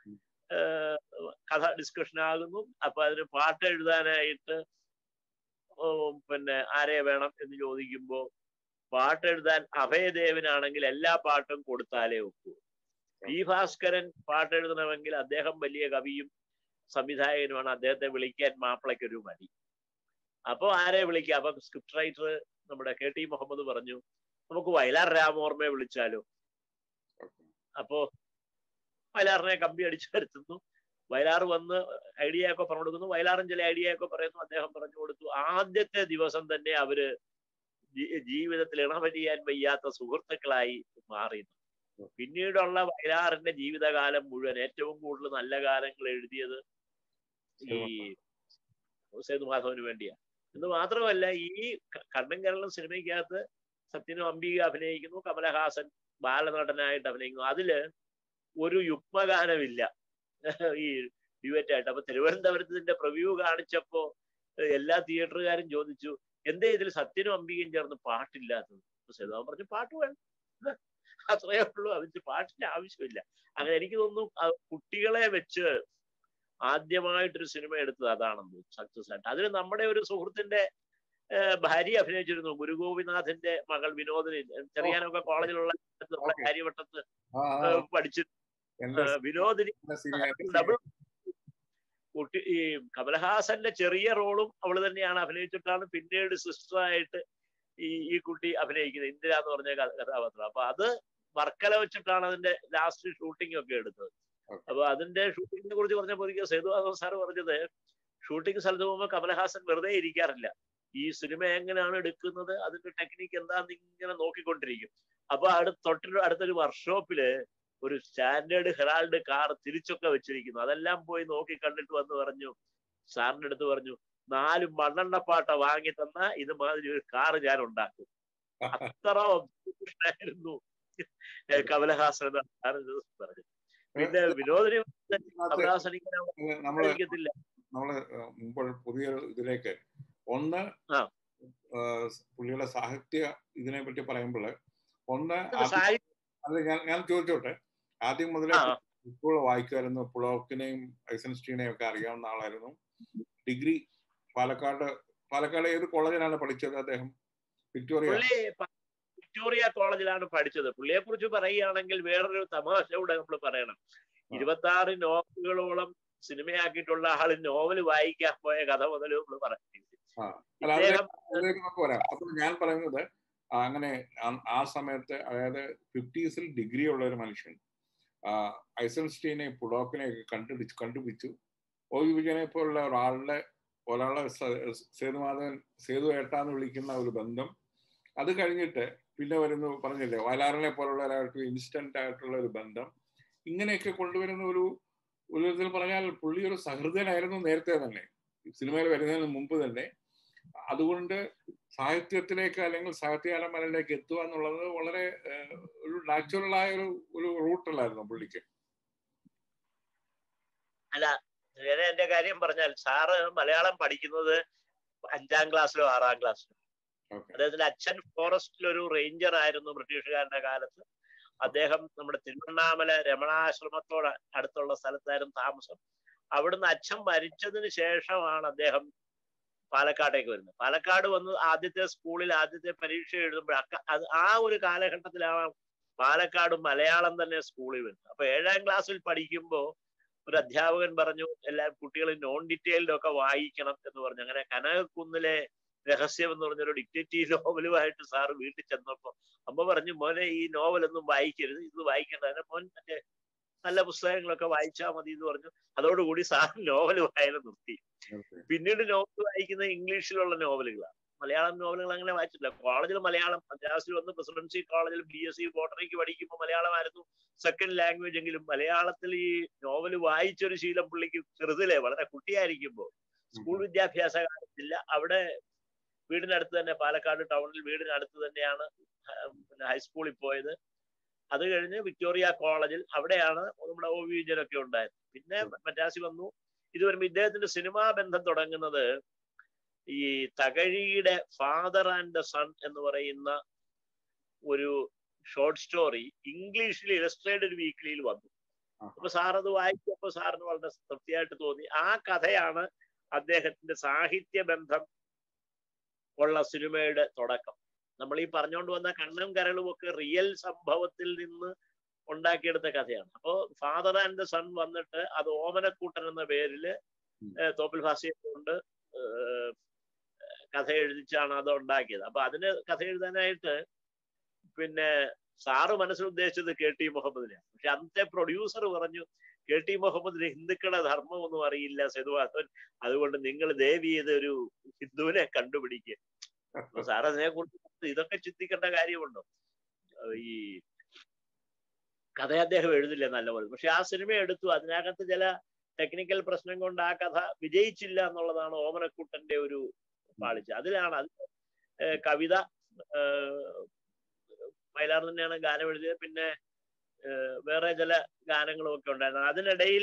കഥ ഡിസ്കഷൻ ആകുന്നു. അപ്പൊ അതിന് പാട്ട് എഴുതാനായിട്ട് പിന്നെ ആരെ വേണം എന്ന് ചോദിക്കുമ്പോ പാട്ട് എഴുതാൻ അഭയദേവനാണെങ്കിൽ എല്ലാ പാട്ടും കൊടുത്താലേ ഒക്കൂ. പി ഭാസ്കരൻ പാട്ട് എഴുതണമെങ്കിൽ അദ്ദേഹം വലിയ കവിയും സംവിധായകനുമാണ്. അദ്ദേഹത്തെ വിളിക്കാൻ മാപ്പിളയ്ക്കൊരു മടി. അപ്പോൾ ആരെ വിളിക്കാം? അപ്പൊ സ്ക്രിപ്റ്റ് റൈറ്റർ നമ്മുടെ കെ ടി മുഹമ്മദ് പറഞ്ഞു, നമുക്ക് വയലാർ രാമോർമ്മയെ വിളിച്ചാലോ. അപ്പോ വയലാറിനെ കമ്പി അടിച്ചു വരുത്തുന്നു. വയലാർ വന്ന് ഐഡിയ ഒക്കെ പറഞ്ഞു കൊടുക്കുന്നു. വയലാറും ചില ഐഡിയ ഒക്കെ പറയുന്നു. അദ്ദേഹം പറഞ്ഞു കൊടുത്തു. ആദ്യത്തെ ദിവസം തന്നെ അവര് ജീവിതത്തിൽ ഇണപരിയാൻ വയ്യാത്ത സുഹൃത്തുക്കളായി മാറിയിരുന്നു. പിന്നീടുള്ള വയലാറിന്റെ ജീവിതകാലം മുഴുവൻ ഏറ്റവും കൂടുതൽ നല്ല കാലങ്ങൾ എഴുതിയത് ഈ സേതുമാധവന് വേണ്ടിയാണ്. എന്ന് മാത്രമല്ല, ഈ കണ്ണൻ കേരളം സിനിമയ്ക്കകത്ത് സത്യനും അംബിക അഭിനയിക്കുന്നു, കമലഹാസൻ ബാലനടനായിട്ട് അഭിനയിക്കുന്നു. അതില് ഒരു യുഗ്മഗാനമില്ല ഈ ഡ്യുവറ്റായിട്ട്. അപ്പൊ തിരുവനന്തപുരത്തിന്റെ പ്രിവ്യൂ കാണിച്ചപ്പോ എല്ലാ തിയേറ്ററുകാരും ചോദിച്ചു, എന്തേ ഇതിൽ സത്യനും അംബികയും ചേർന്ന് പാട്ടില്ലാത്തത്? സേതുമാധവൻ പറഞ്ഞു, പാട്ട് വേണം, അത്രയേ ഉള്ളൂ, അതിന് പാട്ടിന്റെ ആവശ്യമില്ല. അങ്ങനെ എനിക്ക് തോന്നുന്നു കുട്ടികളെ വെച്ച് ആദ്യമായിട്ടൊരു സിനിമ എടുത്തത് അതാണെന്ന്, സക്സസ് ആയിട്ട്. അതിന് നമ്മുടെ ഒരു സുഹൃത്തിന്റെ ഭാര്യ അഭിനയിച്ചിരുന്നു, ഗുരുഗോപിനാഥിന്റെ മകൾ വിനോദിനി. ചെറിയാനൊക്കെ കോളേജിലുള്ള നമ്മുടെ കാര്യവട്ടത്ത് പഠിച്ചിരുന്നു. വിനോദിനി ഡബിൾ കുട്ടി. ഈ കമലഹാസന്റെ ചെറിയ റോളും അവള് തന്നെയാണ് അഭിനയിച്ചിട്ടാണ് പിന്നീട് സിസ്റ്ററായിട്ട് ഈ ഈ കുട്ടി അഭിനയിക്കുന്നത്, ഇന്ദിര എന്ന് പറഞ്ഞ കഥാപാത്രം. അപ്പൊ അത് വർക്കല വെച്ചിട്ടാണ് അതിന്റെ ലാസ്റ്റ് ഷൂട്ടിംഗ് ഒക്കെ എടുത്തത്. അപ്പൊ അതിന്റെ ഷൂട്ടിങ്ങിനെ കുറിച്ച് പറഞ്ഞപ്പോൾ സേതുമാധവൻ സാറ് പറഞ്ഞത്, ഷൂട്ടിംഗ് സ്ഥലത്ത് പോകുമ്പോൾ കമലഹാസൻ വെറുതെ ഇരിക്കാറില്ല. ഈ സിനിമ എങ്ങനെയാണ് എടുക്കുന്നത്, അതിന്റെ ടെക്നിക്ക് എന്താന്ന് ഇങ്ങനെ നോക്കിക്കൊണ്ടിരിക്കും. അപ്പൊ അടുത്ത തൊട്ട് അടുത്തൊരു വർക്ക്ഷോപ്പില് ഒരു സ്റ്റാൻഡേർഡ് ഹെറാൾഡ് കാർ തിരിച്ചൊക്കെ വെച്ചിരിക്കുന്നു. അതെല്ലാം പോയി നോക്കി കണ്ടിട്ട് വന്ന് പറഞ്ഞു, സാറിന്റെ അടുത്ത് പറഞ്ഞു, നാല് മണ്ണെണ്ണപ്പാട്ട വാങ്ങി തന്ന ഇതുമാതിരി ഒരു കാറ് ഞാൻ ഉണ്ടാക്കും. അത്ര ഒബ്സർവേഷനായിരുന്നു കമലഹാസൻ പറഞ്ഞു. പിന്നെ വിനോദിനി കമലഹാസൻ ഇങ്ങനെ നമ്മള് മുമ്പ് പുതിയ ഇതിലേക്ക് ഒന്ന് പുള്ളിയുടെ സാഹിത്യ ഇതിനെ പറ്റി പറയുമ്പോൾ ഒന്ന് അത് ഞാൻ ഞാൻ ചോദിച്ചോട്ടെ, ആദ്യം മുതലേ ഇപ്പോൾ വായിക്കുമായിരുന്നു. പുളോക്കിനെയും ഐസൻസ്റ്റീനെയും ഒക്കെ അറിയാവുന്ന ആളായിരുന്നു. ഡിഗ്രി പാലക്കാട് പാലക്കാട് ഏത് കോളേജിലാണ് പഠിച്ചത് അദ്ദേഹം? വിക്ടോറിയ വിക്ടോറിയ കോളേജിലാണ് പഠിച്ചത്. പുള്ളിയെ കുറിച്ച് പറയുകയാണെങ്കിൽ വേറൊരു തമാശ കൂടെ നമ്മൾ പറയണം. ഇരുപത്തി ആറ് നോവലുകളോളം സിനിമയാക്കിയിട്ടുള്ള ആള് നോവൽ വായിക്കാൻ പോയ കഥ മുതലും നമ്മൾ പറയുന്നത്. അപ്പൊ ഞാൻ പറയുന്നത് അങ്ങനെ ആ സമയത്ത്, അതായത് ഫിഫ്റ്റീസിൽ ഡിഗ്രി ഉള്ള ഒരു മനുഷ്യൻ ഐസൻസ്റ്റീനെ പുളോക്കിനെ ഒക്കെ കണ്ടുപിടിച്ചു കണ്ടുപിടിച്ചു ഒ വി വിജയനെ പോലുള്ള ഒരാളുടെ ഒരാളെ സേതുമാധവൻ സേതു ഏട്ടാന്ന് വിളിക്കുന്ന ഒരു ബന്ധം. അത് കഴിഞ്ഞിട്ട് പിന്നെ വരുന്നു, പറഞ്ഞില്ലേ, വയലാറിനെ പോലുള്ള ഒരാൾക്ക് ഇൻസ്റ്റന്റ് ആയിട്ടുള്ള ഒരു ബന്ധം. ഇങ്ങനെയൊക്കെ കൊണ്ടുവരുന്ന ഒരു ഒരു വിധത്തിൽ പറഞ്ഞാൽ പുള്ളി ഒരു സഹൃദയനായിരുന്നു നേരത്തെ തന്നെ, സിനിമയിൽ വരുന്നതിന് മുമ്പ് തന്നെ. അതുകൊണ്ട് സാഹിത്യത്തിലേക്ക് അല്ലെങ്കിൽ സാഹിത്യകലമലയിലേക്ക് എത്തുക എന്നുള്ളത് വളരെ ഒരു നാച്ചുറലായ ഒരു ഒരു റൂട്ടല്ലായിരുന്നു പുള്ളിക്ക്. അല്ല, ഞാൻ എന്റെ കാര്യം പറഞ്ഞാൽ, സാറ് മലയാളം പഠിക്കുന്നത് അഞ്ചാം ക്ലാസ്സിലോ ആറാം ക്ലാസ്സിലോ. അദ്ദേഹത്തിന്റെ അച്ഛൻ ഫോറസ്റ്റിലൊരു റേഞ്ചർ ആയിരുന്നു ബ്രിട്ടീഷുകാരുടെ കാലത്ത്. അദ്ദേഹം നമ്മുടെ തിരുവണ്ണാമല രമണാശ്രമത്തോട് അടുത്തുള്ള സ്ഥലത്തായിരുന്നു താമസം. അവിടുന്ന് അച്ഛൻ മരിച്ചതിന് ശേഷമാണ് അദ്ദേഹം പാലക്കാട്ടേക്ക് വരുന്നത്. പാലക്കാട് വന്ന് ആദ്യത്തെ സ്കൂളിൽ ആദ്യത്തെ പരീക്ഷ എഴുതുമ്പോൾ അത് ആ ഒരു കാലഘട്ടത്തിലാണ് പാലക്കാട് മലയാളം തന്നെ സ്കൂളിൽ വരുന്നത്. അപ്പൊ ഏഴാം ക്ലാസ്സിൽ പഠിക്കുമ്പോൾ ഒരു അധ്യാപകൻ പറഞ്ഞു, എല്ലാ കുട്ടികളും നോൺ ഡീറ്റെയിൽഡ് ഒക്കെ വായിക്കണം എന്ന് പറഞ്ഞു. അങ്ങനെ കനകക്കുന്നിലെ രഹസ്യം എന്ന് പറഞ്ഞൊരു ഡിക്റ്റേറ്റീവ് നോവലുമായിട്ട് സാറ് വീട്ടിൽ ചെന്നപ്പോ അമ്മ പറഞ്ഞു, മോനെ ഈ നോവലൊന്നും വായിക്കരുത്, ഇത് വായിക്കേണ്ട, മോൻ മറ്റേ നല്ല പുസ്തകങ്ങളൊക്കെ വായിച്ചാൽ മതി എന്ന് പറഞ്ഞു. അതോടുകൂടി സാർ നോവൽ വായന നിർത്തി. പിന്നീട് നോവൽ വായിക്കുന്നത് ഇംഗ്ലീഷിലുള്ള നോവലുകളാണ്. മലയാളം നോവലുകൾ അങ്ങനെ വായിച്ചിട്ടില്ല. കോളേജിൽ മലയാളം, മദ്രാസിൽ വന്ന് പ്രസിഡൻസി കോളേജിൽ ബി എസ് സി ബോട്ടണിക്ക് പഠിക്കുമ്പോൾ മലയാളമായിരുന്നു സെക്കൻഡ് ലാംഗ്വേജ്. എങ്കിലും മലയാളത്തിൽ ഈ നോവൽ വായിച്ചൊരു ശീലം പുള്ളിക്ക് ചെറുതിലെ, വളരെ കുട്ടിയായിരിക്കുമ്പോൾ, സ്കൂൾ വിദ്യാഭ്യാസ കാലത്തില്ല. അവിടെ വീടിനടുത്ത് തന്നെ, പാലക്കാട് ടൗണിൽ വീടിനടുത്ത് തന്നെയാണ് പിന്നെ ഹൈസ്കൂളിൽ പോയത്. അത് കഴിഞ്ഞ് വിക്ടോറിയ കോളേജിൽ, അവിടെയാണ് നമ്മുടെ ഒ വി വിജയനൊക്കെ ഉണ്ടായത്. പിന്നെ മദ്രാസിൽ വന്നു. ഇത് വരുമ്പോൾ ഇദ്ദേഹത്തിന്റെ സിനിമാ ബന്ധം തുടങ്ങുന്നത് ഈ തകഴിയുടെ ഫാദർ ആൻഡ് ദ സൺ എന്ന് പറയുന്ന ഒരു ഷോർട്ട് സ്റ്റോറി ഇംഗ്ലീഷിൽ ഇലസ്ട്രേറ്റഡ് വീക്ക്ലിയിൽ വന്നു. അപ്പൊ സാർ അത് വായിച്ചപ്പോൾ സാറിന് വളരെ തൃപ്തിയായിട്ട് തോന്നി. ആ കഥയാണ് അദ്ദേഹത്തിന്റെ സാഹിത്യ ബന്ധം ഉള്ള സിനിമയുടെ തുടക്കം. നമ്മൾ ഈ പറഞ്ഞുകൊണ്ട് വന്ന കണ്ണും കരളും ഒക്കെ റിയൽ സംഭവത്തിൽ നിന്ന് ഉണ്ടാക്കിയെടുത്ത കഥയാണ്. അപ്പോ ഫാദർ ആൻഡ് ദ സൺ വന്നിട്ട് അത് ഓമനക്കൂട്ടൻ എന്ന പേരില് തോപ്പിൽ ഭാസിയെ കൊണ്ട് കഥ എഴുതിച്ചാണ് അത് ഉണ്ടാക്കിയത്. അപ്പൊ അതിന് കഥ എഴുതാനായിട്ട് പിന്നെ സാറ് മനസ്സിൽ ഉദ്ദേശിച്ചത് കെ ടി മുഹമ്മദിനെയാണ്. പക്ഷെ അന്നത്തെ പ്രൊഡ്യൂസർ പറഞ്ഞു കെ ടി മുഹമ്മദിന് ഹിന്ദുക്കളുടെ ധർമ്മം ഒന്നും അറിയില്ല സേതുമാധവൻ, അതുകൊണ്ട് നിങ്ങൾ ദേവി ചെയ്തൊരു ഹിന്ദുവിനെ കണ്ടുപിടിക്കുക. അപ്പൊ സാർ അതിനെ കുറിച്ച് ഇതൊക്കെ ചിന്തിക്കേണ്ട കാര്യമുണ്ടോ? ഈ കഥ അദ്ദേഹം എഴുതില്ല നല്ലപോലെ, പക്ഷെ ആ സിനിമ എടുത്തു. അതിനകത്ത് ചില ടെക്നിക്കൽ പ്രശ്നം കൊണ്ട് ആ കഥ വിജയിച്ചില്ല എന്നുള്ളതാണ് ഓമനക്കുട്ടന്റെ ഒരു പാളിച്ച. അതിലാണ് അത് കവിത വയലാർ തന്നെയാണ് ഗാനം എഴുതിയത്. പിന്നെ വേറെ ചില ഗാനങ്ങളും ഒക്കെ ഉണ്ടായിരുന്നു. അതിനിടയിൽ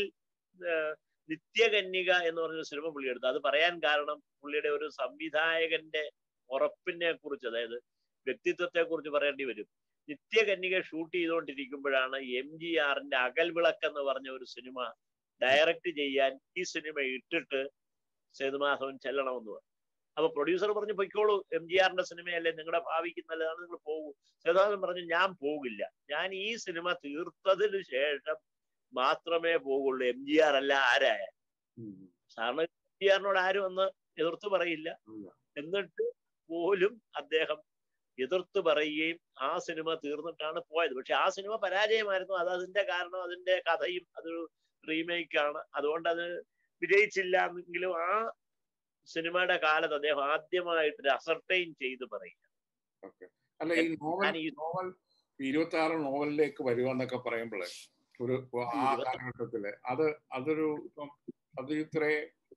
നിത്യകന്യക എന്ന് പറഞ്ഞ സിനിമ പുള്ളി എടുത്തു. അത് പറയാൻ കാരണം പുള്ളിയുടെ ഒരു സംവിധായകന്റെ ഉറപ്പിനെ കുറിച്ച്, അതായത് വ്യക്തിത്വത്തെ കുറിച്ച് പറയേണ്ടി വരും. നിത്യകന്യക ഷൂട്ട് ചെയ്തുകൊണ്ടിരിക്കുമ്പോഴാണ് എം ജി ആറിന്റെ അകൽ വിളക്ക് എന്ന് പറഞ്ഞ ഒരു സിനിമ ഡയറക്റ്റ് ചെയ്യാൻ ഈ സിനിമ ഇട്ടിട്ട് സേതുമാധവൻ ചെല്ലണമെന്ന് പറഞ്ഞു. അപ്പൊ പ്രൊഡ്യൂസർ പറഞ്ഞു പൊയ്ക്കോളൂ, എം ജി ആറിന്റെ സിനിമയല്ലേ, നിങ്ങളുടെ ഭാവിക്ക് നല്ലതാണ്, നിങ്ങൾ പോകൂ. സേതുമാധവൻ പറഞ്ഞു ഞാൻ പോകില്ല, ഞാൻ ഈ സിനിമ തീർത്തതിന് ശേഷം മാത്രമേ പോകുള്ളൂ, എം ജി ആർ അല്ല ആരായ. സാറിന് എം ജി ആറിനോട് ആരും ഒന്ന് എതിർത്ത് പറയില്ല. എന്നിട്ട് പോലും അദ്ദേഹം എതിർത്ത് പറയുകയും ആ സിനിമ തീർന്നിട്ടാണ് പോയത്. പക്ഷെ ആ സിനിമ പരാജയമായിരുന്നു. അത് അതിന്റെ കാരണം അതിന്റെ കഥയും അതൊരു റീമേക്കാണ്, അതുകൊണ്ട് അത് വിജയിച്ചില്ല എന്നെങ്കിലും ആ സിനിമയുടെ കാലത്ത് അദ്ദേഹം ആദ്യമായിട്ട് അസർട്ടൈൻ ചെയ്ത് പറയുക. അല്ല, ഈ നോവൽ നോവൽ ഇരുപത്തി ആറ് നോവലിലേക്ക് വരിക എന്നൊക്കെ പറയുമ്പോഴേ ഒരു ആ കാലഘട്ടത്തില് അത് അതൊരു അത് ഇത്രേ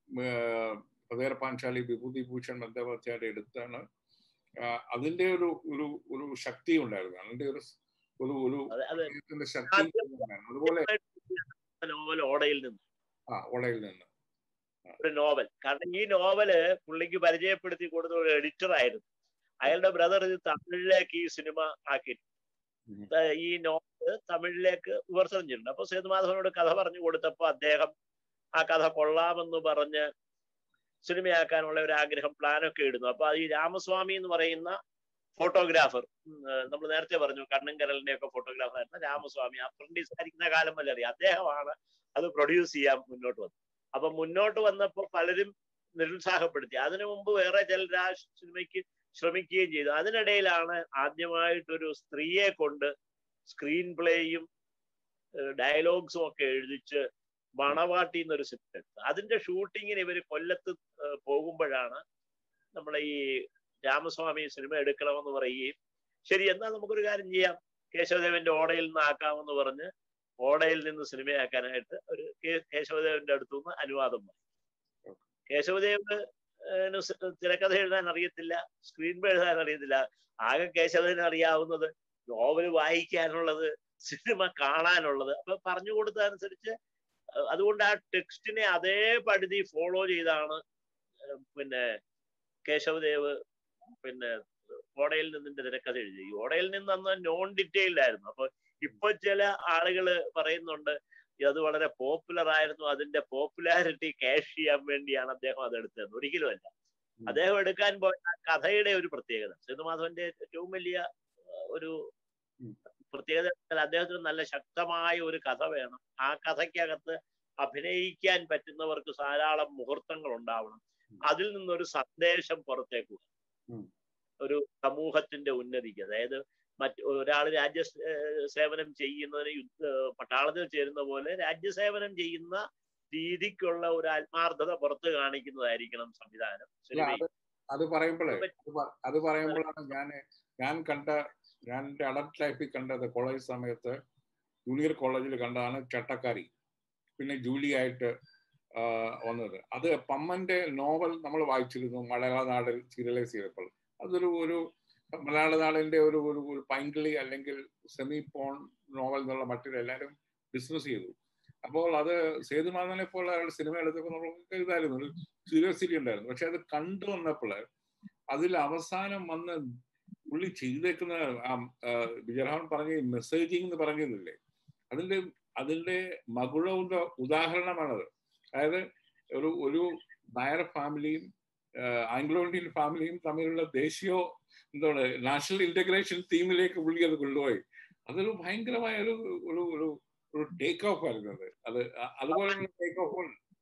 പതേർ പാഞ്ചാലി വിഭൂതിഭൂഷൺ ബന്ദോപാധ്യായ എടുത്താണ്. അതിന്റെ ഒരു ഒരു ഒരു ശക്തി ഉണ്ടായിരുന്നു, അതിന്റെ ഒരു ഒരു ഒരു ശക്തി. അതുപോലെ നോവൽ ഓടയിൽ നിന്ന് ആ ഓടയിൽ നിന്ന് ഒരു നോവൽ, കാരണം ഈ നോവല് പുള്ളിക്ക് പരിചയപ്പെടുത്തി കൊടുത്ത ഒരു എഡിറ്റർ ആയിരുന്നു. അയാളുടെ ബ്രദർ ഇത് തമിഴിലേക്ക് ഈ സിനിമ ആക്കി ഈ നോവല് തമിഴിലേക്ക് വിവർത്തനം ചെയ്തിട്ടുണ്ട്. അപ്പൊ സേതുമാധവനോട് കഥ പറഞ്ഞു കൊടുത്തപ്പോ അദ്ദേഹം ആ കഥ കൊള്ളാമെന്ന് പറഞ്ഞ് സിനിമയാക്കാനുള്ള ഒരു ആഗ്രഹം പ്ലാനൊക്കെ ഇടുന്നു. അപ്പൊ ഈ രാമസ്വാമി എന്ന് പറയുന്ന ഫോട്ടോഗ്രാഫർ, നമ്മൾ നേരത്തെ പറഞ്ഞു കണ്ണും കരലിന്റെ ഒക്കെ ഫോട്ടോഗ്രാഫർ ആയിരുന്ന രാമസ്വാമി, അപ്രന്റീസ് ആയിരിക്കുന്ന കാലം വരെ അറിയാം, അദ്ദേഹമാണ് അത് പ്രൊഡ്യൂസ് ചെയ്യാൻ മുന്നോട്ട് വന്നത്. അപ്പൊ മുന്നോട്ട് വന്നപ്പോൾ പലരും നിരുത്സാഹപ്പെടുത്തി. അതിനു മുമ്പ് വേറെ ചിലർ ആ സിനിമയ്ക്ക് ശ്രമിക്കുകയും ചെയ്തു. അതിനിടയിലാണ് ആദ്യമായിട്ടൊരു സ്ത്രീയെ കൊണ്ട് സ്ക്രീൻ പ്ലേയും ഡയലോഗ്സും ഒക്കെ എഴുതിച്ച് മണവാട്ടി എന്നൊരു സിനിമ എടുത്തത്. അതിന്റെ ഷൂട്ടിങ്ങിന് ഇവര് കൊല്ലത്ത് പോകുമ്പോഴാണ് നമ്മളെ ഈ രാമസ്വാമി സിനിമ എടുക്കണമെന്ന് പറയുകയും ശരി എന്നാൽ നമുക്കൊരു കാര്യം ചെയ്യാം, കേശവദേവന്റെ ഓടയിൽ നിന്ന് ആക്കാമെന്ന് പറഞ്ഞ് ഓടയിൽ നിന്ന് സിനിമയാക്കാനായിട്ട് ഒരു കേശവദേവന്റെ അടുത്തുനിന്ന് അനുവാദം വന്നു. കേശവദേവ് തിരക്കഥ എഴുതാൻ അറിയത്തില്ല, സ്ക്രീൻ പ്ലേ എഴുതാൻ അറിയത്തില്ല. ആകെ കേശവദേവന് അറിയാവുന്നത് നോവൽ വായിക്കാനുള്ളത്, സിനിമ കാണാനുള്ളത്. അപ്പൊ പറഞ്ഞു കൊടുത്തതനുസരിച്ച് അതുകൊണ്ട് ആ ടെക്സ്റ്റിനെ അതേ പടുതി ഫോളോ ചെയ്താണ് പിന്നെ കേശവദേവ് പിന്നെ ഓടയിൽ നിന്നിന്റെ തിരക്കഥ എഴുതി. ഈ ഓടയിൽ നിന്ന് അന്ന് നോൺ ഡീറ്റെയിൽഡ് ആയിരുന്നു. അപ്പൊ ഇപ്പൊ ചില ആളുകള് പറയുന്നുണ്ട് അത് വളരെ പോപ്പുലർ ആയിരുന്നു, അതിന്റെ പോപ്പുലാരിറ്റി ക്യാഷ് ചെയ്യാൻ വേണ്ടിയാണ് അദ്ദേഹം അത് എടുത്തത്. ഒരിക്കലും അല്ല. അദ്ദേഹം എടുക്കാൻ പോയ കഥയുടെ ഒരു പ്രത്യേകത, സേതുമാധവന്റെ ഏറ്റവും വലിയ ഒരു പ്രത്യേകത, അദ്ദേഹത്തിന് നല്ല ശക്തമായ ഒരു കഥ വേണം. ആ കഥയ്ക്കകത്ത് അഭിനയിക്കാൻ പറ്റുന്നവർക്ക് ധാരാളം മുഹൂർത്തങ്ങൾ ഉണ്ടാവണം. അതിൽ നിന്നൊരു സന്ദേശം പുറത്തേക്ക് വരും, ഒരു സമൂഹത്തിന്റെ ഉന്നതിക്ക്. അതായത് മറ്റ് ഒരാൾ രാജ്യ സേവനം ചെയ്യുന്നതിന് യുദ്ധ പട്ടാളത്തിൽ ചേരുന്ന പോലെ രാജ്യസേവനം ചെയ്യുന്ന രീതിക്കുള്ള ഒരു ആത്മാർത്ഥത പുറത്ത് കാണിക്കുന്നതായിരിക്കണം സംവിധാനം. അത് പറയുമ്പോഴേ അത് പറയുമ്പോഴാണ് ഞാൻ ഞാൻ കണ്ട ഞാൻ എൻ്റെ അഡൽട്ട് ലൈഫിൽ കണ്ടത് കോളേജ് സമയത്ത് ജൂനിയർ കോളേജിൽ കണ്ടതാണ് ചട്ടക്കാരി, പിന്നെ ജൂലി ആയിട്ട് വന്നത്. അത് പമ്മന്റെ നോവൽ നമ്മൾ വായിച്ചിരുന്നു മലയാള നാടിൽ സീരിയലൈസ് ചെയ്തപ്പോൾ. അതൊരു ഒരു മലയാള നാടിന്റെ ഒരു ഒരു പൈങ്കിളി അല്ലെങ്കിൽ സെമി പോൺ നോവൽ എന്നുള്ള മട്ടിൽ എല്ലാവരും ഡിസ്കസ് ചെയ്തു. അപ്പോൾ അത് സേതുമാധവനെ പോലെ അയാളുടെ സിനിമ എടുത്തപ്പോൾ നമ്മൾക്ക് ഇതായിരുന്നു, ഒരു ക്യൂരിയോസിറ്റി ഉണ്ടായിരുന്നു. പക്ഷെ അത് കണ്ടു വന്നപ്പോൾ അതിൽ അവസാനം വന്ന് പുള്ളി ചെയ്തേക്കുന്ന വിജയരാമൻ പറഞ്ഞ മെസ്സേജിങ് എന്ന് പറഞ്ഞില്ലേ, അതിന്റെ അതിന്റെ മകുഴ ഉദാഹരണമാണത്. അതായത് ഒരു ഒരു നായർ ഫാമിലിയും ആംഗ്ലോ ഇന്ത്യൻ ഫാമിലിയും തമ്മിലുള്ള ദേശീയ എന്താണ് നാഷണൽ ഇന്റഗ്രേഷൻ തീമിലേക്ക് പുള്ളി അത് കൊണ്ടുപോയി. അതൊരു ഭയങ്കരമായ ഒരു ഒരു ഒരു ഒരു ടേക്ക് ഓഫ് ആയിരുന്നു അത്. അത് അതുപോലെ ടേക്ക് ഓഫ്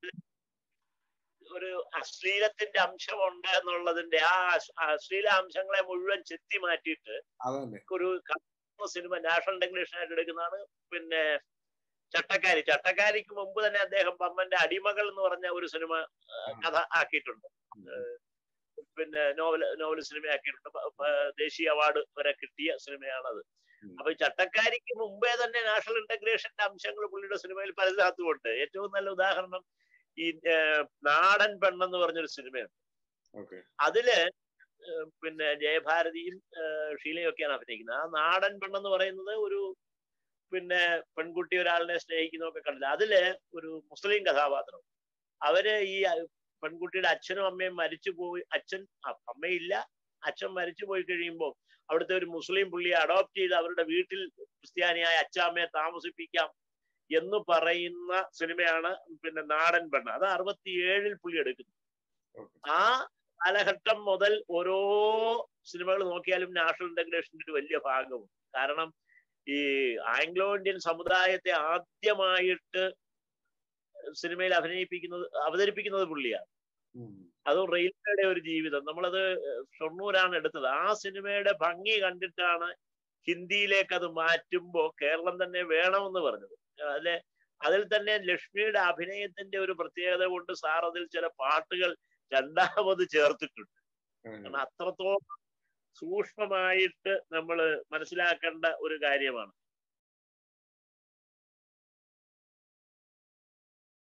ഒരു അശ്ലീലത്തിന്റെ അംശമുണ്ട് എന്നുള്ളതിന്റെ ആ അശ്ലീല അംശങ്ങളെ മുഴുവൻ ചെത്തി മാറ്റിയിട്ട് ഒരു സിനിമ നാഷണൽ ടെലിവിഷൻ ആയിട്ട് എടുക്കുന്നതാണ് പിന്നെ ചട്ടക്കാരി. ചട്ടക്കാരിക്ക് മുമ്പ് തന്നെ അദ്ദേഹം പമ്മന്റെ അടിമകൾ എന്ന് പറഞ്ഞ ഒരു സിനിമ കഥ ആക്കിയിട്ടുണ്ട്. പിന്നെ നോവൽ നോവൽ സിനിമ ആക്കിയിട്ടുണ്ട്. ദേശീയ അവാർഡ് വരെ കിട്ടിയ സിനിമയാണത്. അപ്പൊ ചട്ടക്കാരിക്ക് മുമ്പേ തന്നെ നാഷണൽ ഇന്റഗ്രേഷന്റെ അംശങ്ങൾ പുള്ളിയുടെ സിനിമയിൽ പലതിനകത്തുമുണ്ട്. ഏറ്റവും നല്ല ഉദാഹരണം ഈ നാടൻ പെണ്ണെന്ന് പറഞ്ഞൊരു സിനിമയുണ്ട്. അതില് പിന്നെ ജയഭാരതിയും ഷീലയും ഒക്കെയാണ് അഭിനയിക്കുന്നത്. ആ നാടൻ പെണ്ണെന്ന് പറയുന്നത് ഒരു പിന്നെ പെൺകുട്ടി ഒരാളിനെ സ്നേഹിക്കുന്നതൊക്കെ കണ്ടില്ല. അതില് ഒരു മുസ്ലിം കഥാപാത്രം. അവര് ഈ പെൺകുട്ടിയുടെ അച്ഛനും അമ്മയും മരിച്ചു പോയി, അച്ഛൻ അമ്മയില്ല, അച്ഛൻ മരിച്ചു പോയി കഴിയുമ്പോൾ അവിടുത്തെ ഒരു മുസ്ലിം പുള്ളിയെ അഡോപ്റ്റ് ചെയ്ത് അവരുടെ വീട്ടിൽ ക്രിസ്ത്യാനിയായ അച്ഛാമ്മയെ താമസിപ്പിക്കാം എന്ന് പറയുന്ന സിനിമയാണ് പിന്നെ നാടൻ പെണ്ണ്. അത് അറുപത്തിയേഴിൽ പുള്ളി എടുക്കുന്നു. ആ കാലഘട്ടം മുതൽ ഓരോ സിനിമകൾ നോക്കിയാലും നാഷണൽ ഇന്റഗ്രേഷൻ്റെ ഒരു വലിയ ഭാഗവും. കാരണം ഈ ആംഗ്ലോ ഇന്ത്യൻ സമുദായത്തെ ആദ്യമായിട്ട് സിനിമയിൽ അഭിനയിപ്പിക്കുന്നത് അവതരിപ്പിക്കുന്നത് പുള്ളിയാണ്. അതും റെയിൽവേയുടെ ഒരു ജീവിതം. നമ്മളത് ഷൊർണൂരാണ് എടുത്തത്. ആ സിനിമയുടെ ഭംഗി കണ്ടിട്ടാണ് ഹിന്ദിയിലേക്ക് അത് മാറ്റുമ്പോൾ കേരളം തന്നെ വേണമെന്ന് പറഞ്ഞത്. അല്ലെ, അതിൽ തന്നെ ലക്ഷ്മിയുടെ അഭിനയത്തിന്റെ ഒരു പ്രത്യേകത കൊണ്ട് സാർ അതിൽ ചില പാട്ടുകൾ രണ്ടാമത് ചേർത്തിട്ടുണ്ട്. കാരണം അത്രത്തോളം സൂക്ഷ്മമായിട്ട് നമ്മൾ മനസ്സിലാക്കേണ്ട ഒരു കാര്യമാണ്.